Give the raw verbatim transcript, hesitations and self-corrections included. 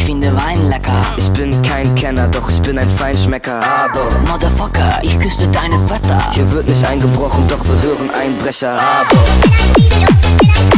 finde Wein lecker. Ich bin kein Kenner, doch ich bin ein Feinschmecker. Aber Motherfucker, ich küsste deine Schwester. hier wird nicht eingebrochen, doch wir hören Einbrecher. Aber